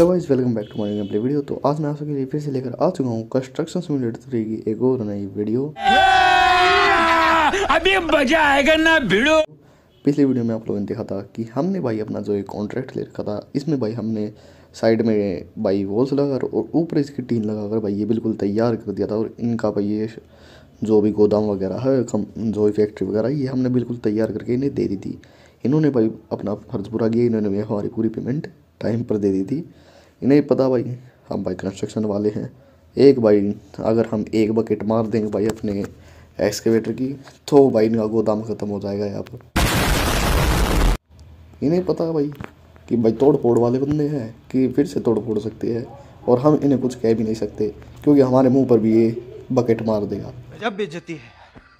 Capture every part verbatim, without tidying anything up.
Hello guys, welcome back to my game play video. तो आज मैं आप सबके लिए फिर से लेकर आ चुका हूँ कंस्ट्रक्शन सिमुलेटर थ्री की एक और नई वीडियो। अभी मजा आएगा ना भिड़ो। पिछली वीडियो में आप लोगों ने देखा था कि हमने भाई अपना जो एक कॉन्ट्रैक्ट ले रखा था, इसमें भाई हमने साइड में भाई वॉल्स लगाकर और ऊपर इसकी टीन लगाकर भाई ये बिल्कुल तैयार कर दिया था। और इनका भाई ये जो भी गोदाम वगैरह है, कम जो फैक्ट्री वगैरह, ये हमने बिल्कुल तैयार करके इन्हें दे दी थी। इन्होंने भाई अपना फर्ज पूरा किया, इन्होंने हमारी पूरी पेमेंट टाइम पर दे दी थी। इन्हें पता भाई हम भाई कंस्ट्रक्शन वाले हैं। एक भाई अगर हम एक बकेट मार देंगे भाई अपने एक्सकेवेटर की, तो भाई इनका गोदाम ख़त्म हो जाएगा यहाँ पर। इन्हें पता है भाई कि भाई तोड़ फोड़ वाले बंदे हैं कि फिर से तोड़ फोड़ सकते हैं, और हम इन्हें कुछ कह भी नहीं सकते क्योंकि हमारे मुंह पर भी ये बकेट मार देगा। जब बेइज्जती है।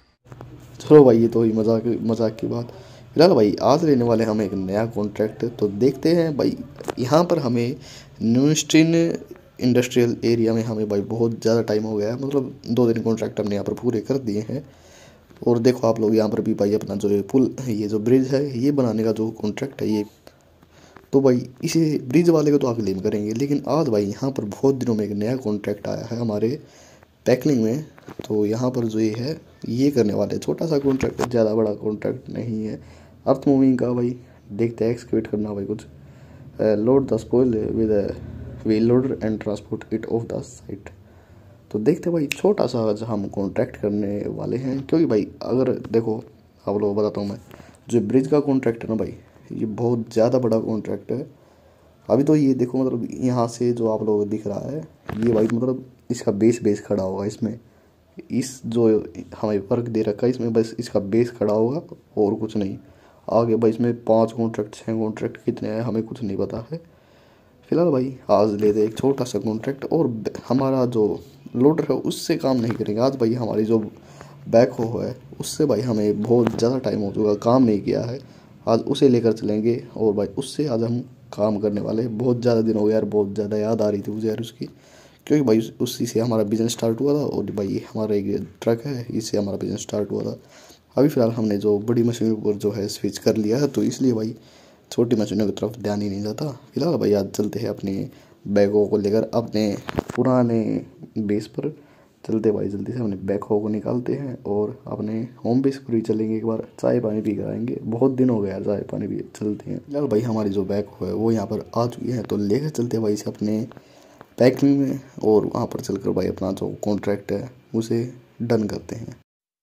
चलो भाई, ये तो ही मजाक मजाक की बात। फिलहाल भाई आज लेने वाले हम एक नया कॉन्ट्रैक्ट, तो देखते हैं भाई। यहाँ पर हमें न्यूस्टिन इंडस्ट्रियल एरिया में हमें भाई बहुत ज़्यादा टाइम हो गया है, मतलब दो दिन कॉन्ट्रैक्ट हमने यहाँ पर पूरे कर दिए हैं। और देखो आप लोग यहाँ पर भी भाई अपना जो है पुल, ये जो ब्रिज है, ये बनाने का जो कॉन्ट्रैक्ट है ये, तो भाई इसे ब्रिज वाले को तो आप क्लेम करेंगे। लेकिन आज भाई यहाँ पर बहुत दिनों में एक नया कॉन्ट्रैक्ट आया है हमारे पैकलिंग में, तो यहाँ पर जो ये है ये करने वाले छोटा सा कॉन्ट्रैक्ट है, ज़्यादा बड़ा कॉन्ट्रैक्ट नहीं है। अर्थ मूविंग का भाई देखते हैं, एक्सकेवेट करना भाई कुछ, load the spoil with wheel loader and transport it off the site. तो देखते हैं भाई, छोटा सा आज हम कॉन्ट्रैक्ट करने वाले हैं। क्योंकि भाई अगर देखो आप लोगों को बताता हूँ मैं, जो ब्रिज का कॉन्ट्रैक्ट है ना भाई, ये बहुत ज़्यादा बड़ा कॉन्ट्रैक्ट है। अभी तो ये देखो, मतलब यहाँ से जो आप लोगों को दिख रहा है ये भाई, मतलब इसका बेस बेस खड़ा होगा इसमें। इस जो हमें वर्क दे रखा है इसमें बस इसका बेस खड़ा होगा और कुछ नहीं। आगे भाई इसमें पांच कॉन्ट्रैक्ट छः कॉन्ट्रैक्ट कितने हैं हमें कुछ नहीं पता है। फिलहाल भाई आज ले दे एक छोटा सा कॉन्ट्रैक्ट, और हमारा जो लोडर है उससे काम नहीं करेंगे आज भाई। हमारी जो बैक हो है उससे भाई हमें बहुत ज़्यादा टाइम हो चुका, काम नहीं किया है। आज उसे लेकर चलेंगे और भाई उससे आज हम काम करने वाले हैं। बहुत ज़्यादा दिन हो गया यार, बहुत ज़्यादा याद आ रही थी मुझे यार उसकी, क्योंकि भाई उसी से हमारा बिज़नेस स्टार्ट हुआ था। और भाई हमारा एक ट्रक है, इससे हमारा बिज़नेस स्टार्ट हुआ था। अभी फ़िलहाल हमने जो बड़ी मशीनों पर जो है स्विच कर लिया है, तो इसलिए भाई छोटी मशीनों की तरफ ध्यान ही नहीं जाता। फिलहाल भाई आज चलते हैं अपने बैगों को लेकर अपने पुराने बेस पर चलते भाई। जल्दी से अपने बैगों को निकालते हैं और अपने होम बेस पर ही चलेंगे। एक बार चाय पानी पी कर आएंगे, बहुत दिन हो गया चाय पानी पी चलते हैं। फिलहाल भाई हमारी जो बैग है वो यहाँ पर आ चुकी है, तो लेकर चलते हैं भाई इसे अपने पैकिंग में, और वहाँ पर चलकर भाई अपना जो कॉन्ट्रैक्ट है उसे डन करते हैं।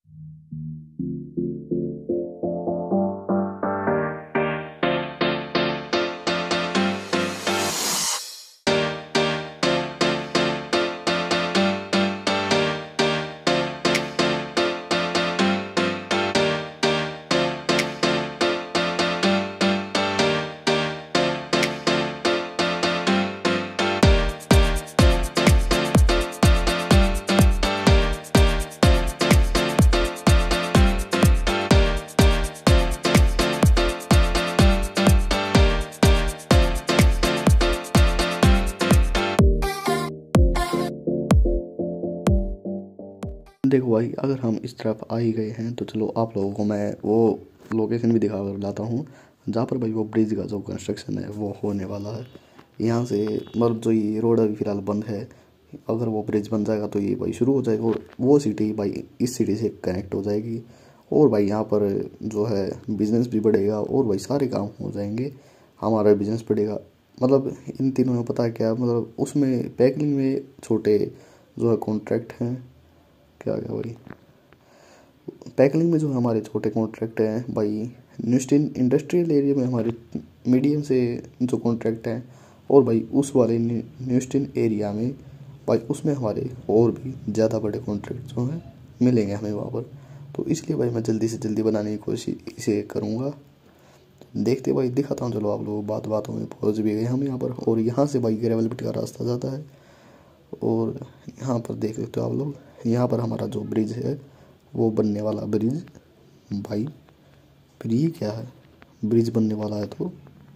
देखो भाई, अगर हम इस तरफ आ ही गए हैं तो चलो आप लोगों को मैं वो लोकेशन भी दिखा कर लाता हूँ जहाँ पर भाई वो ब्रिज का जो कंस्ट्रक्शन है वो होने वाला है। यहाँ से मतलब जो ये रोड अभी फ़िलहाल बंद है, अगर वो ब्रिज बन जाएगा तो ये भाई शुरू हो जाएगा, और वो सिटी भाई इस सिटी से कनेक्ट हो जाएगी। और भाई यहाँ पर जो है बिज़नेस भी बढ़ेगा और भाई सारे काम हो जाएंगे, हमारा बिज़नेस बढ़ेगा। मतलब इन तीनों में पता है क्या, मतलब उसमें पैकिंग में छोटे जो है कॉन्ट्रैक्ट हैं, क्या क्या भाई पैकिंग में जो हमारे छोटे कॉन्ट्रैक्ट हैं भाई, न्यूस्टिन इंडस्ट्रियल एरिया में हमारे मीडियम से जो कॉन्ट्रैक्ट हैं, और भाई उस वाले न्यूस्टिन एरिया में भाई उसमें हमारे और भी ज़्यादा बड़े कॉन्ट्रैक्ट जो हैं मिलेंगे हमें वहाँ पर। तो इसलिए भाई मैं जल्दी से जल्दी बनाने की कोशिश इसे करूँगा। देखते भाई, दिखाता हूँ। चलो आप लोग बात बातों में पहुँच भी गए हम यहाँ पर, और यहाँ से भाई ग्रेवल बिट का रास्ता जाता है। और यहाँ पर देख सकते हो आप लोग, यहाँ पर हमारा जो ब्रिज है वो बनने वाला ब्रिज भाई। फिर ये क्या है, ब्रिज बनने वाला है। तो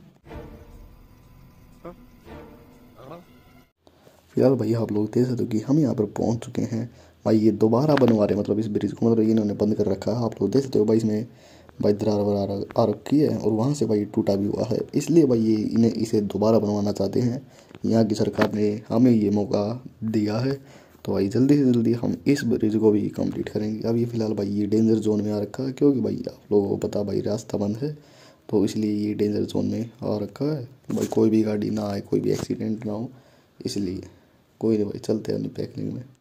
फिलहाल भाई आप लोग देख सकते हो कि हम यहाँ पर पहुँच चुके हैं भाई। ये दोबारा बनवा रहे, मतलब इस ब्रिज को, मतलब इन्होंने बंद कर रखा है। आप लोग देख सकते हो भाई, इसमें भाई दरार वरार आ रखी है और वहाँ से भाई टूटा भी हुआ है, इसलिए भाई ये इन्हें इसे दोबारा बनवाना चाहते हैं। यहाँ की सरकार ने हमें ये मौका दिया है, तो भाई जल्दी से जल्दी हम इस ब्रिज को भी कंप्लीट करेंगे। अभी फ़िलहाल भाई ये डेंजर जोन में आ रखा है, क्योंकि भाई आप लोगों को पता भाई रास्ता बंद है, तो इसलिए ये डेंजर जोन में आ रखा है। भाई कोई भी गाड़ी ना आए, कोई भी एक्सीडेंट ना हो, इसलिए कोई नहीं भाई, चलते हैं अपनी पैकिंग में।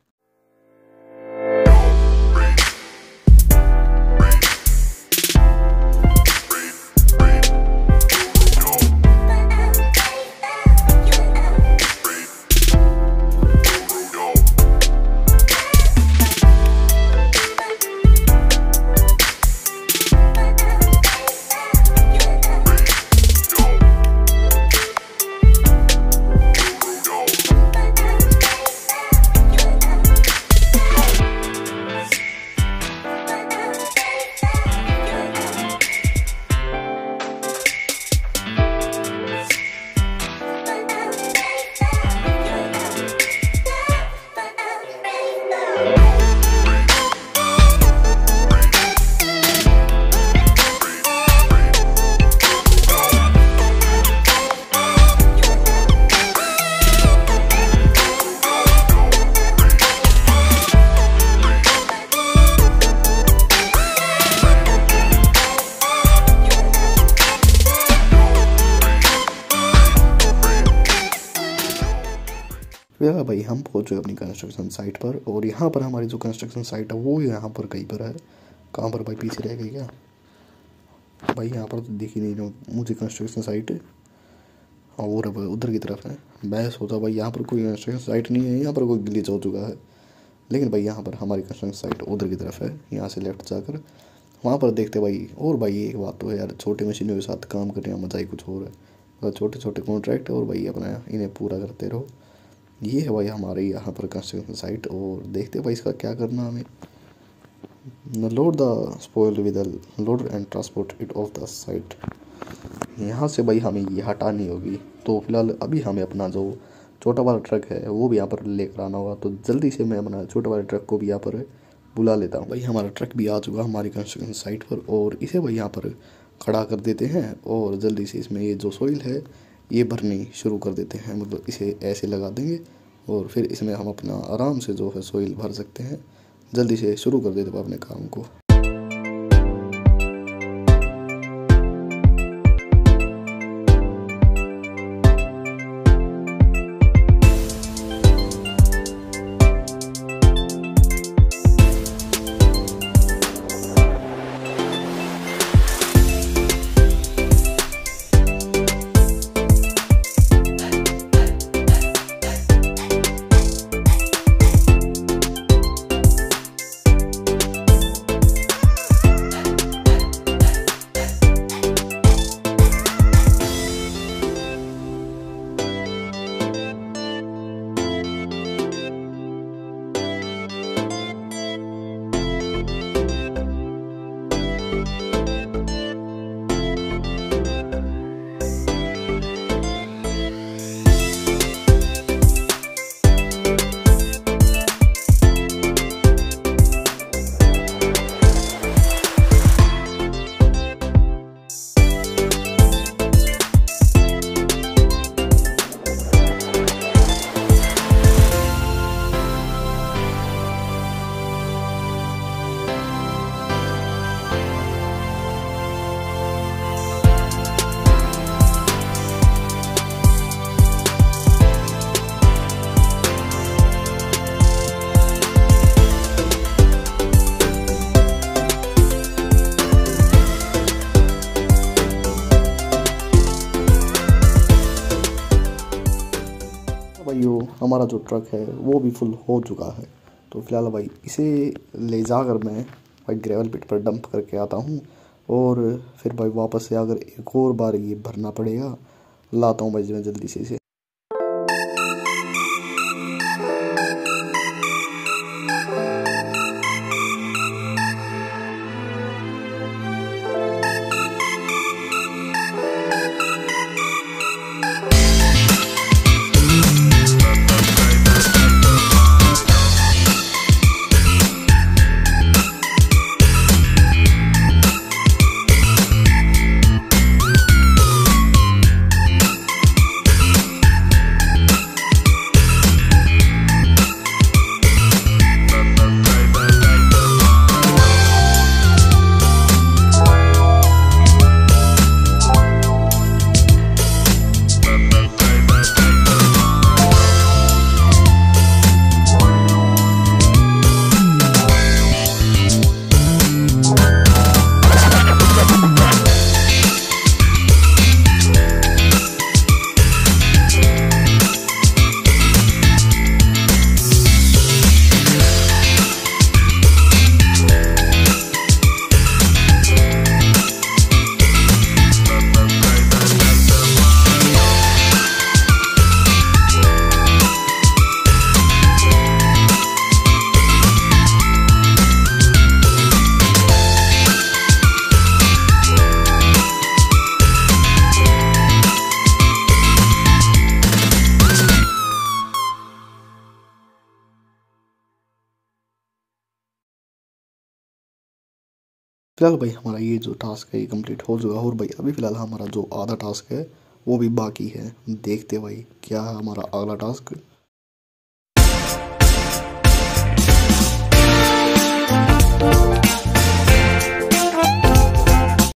यार भाई हम पहुंच चुके अपनी कंस्ट्रक्शन साइट पर, और यहाँ पर हमारी जो कंस्ट्रक्शन साइट है वो यहाँ पर कहीं पर है। कहाँ पर भाई, पीछे रह गई क्या भाई? यहाँ पर तो दिख ही नहीं रहा मुझे कंस्ट्रक्शन साइट, और अब उधर की तरफ है। मैं सोचा भाई यहाँ पर कोई कंस्ट्रक्शन साइट नहीं है, यहाँ पर कोई ग्लिच हो चुका है, लेकिन भाई यहाँ पर हमारी कंस्ट्रक्शन साइट उधर की तरफ है। यहाँ से लेफ्ट जाकर वहाँ पर देखते भाई। और भाई एक बात तो है यार, छोटे मशीनों के साथ काम करने का मज़ा ही कुछ और है। तो छोटे छोटे कॉन्ट्रैक्ट और भाई अपना इन्हें पूरा करते रहो। ये है भाई हमारे यहाँ पर कंस्ट्रक्शन साइट, और देखते भाई इसका क्या करना हमें। Load the spoil with load and transport it off the site. यहाँ से भाई हमें ये हटानी होगी, तो फिलहाल अभी हमें अपना जो छोटा वाला ट्रक है वो भी यहाँ पर लेकर आना होगा। तो जल्दी से मैं अपना छोटा वाले ट्रक को भी यहाँ पर बुला लेता हूँ। भाई हमारा ट्रक भी आ चुका हमारी कंस्ट्रक्शन साइट पर, और इसे भाई यहाँ पर खड़ा कर देते हैं, और जल्दी से इसमें ये जो सॉइल है ये भरनी शुरू कर देते हैं। मतलब इसे ऐसे लगा देंगे और फिर इसमें हम अपना आराम से जो है सॉइल भर सकते हैं। जल्दी से शुरू कर देते हैं अपने काम को। भाइयों हमारा जो ट्रक है वो भी फुल हो चुका है। तो फिलहाल भाई इसे ले जाकर मैं भाई ग्रेवल पिट पर डंप करके आता हूँ, और फिर भाई वापस से अगर एक और बार ये भरना पड़ेगा, लाता हूँ भाई मैं जल्दी से इसे। फिलहाल भाई हमारा ये जो टास्क है ये कंप्लीट हो चुका है। और भाई अभी फ़िलहाल हमारा जो आधा टास्क है वो भी बाकी है। देखते भाई क्या है हमारा अगला टास्क।